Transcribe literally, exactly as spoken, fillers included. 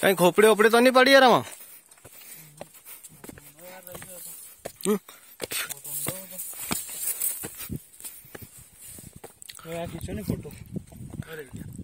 कहीं खोपड़ी ओपड़ी तो नहीं पड़ी है रमा? खींचो नहीं फोटो।